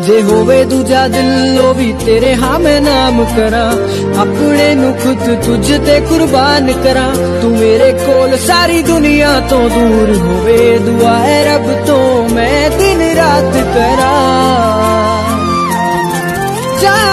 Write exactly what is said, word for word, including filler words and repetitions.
जे होवे दूजा दिल ओ भी तेरे हाँ मैं नाम करा, अपने नु खुद तुझ ते कुर्बान करा। तू मेरे कोल सारी दुनिया तो दूर होवे, दुआ है रब तो मैं दिन रात करा। जा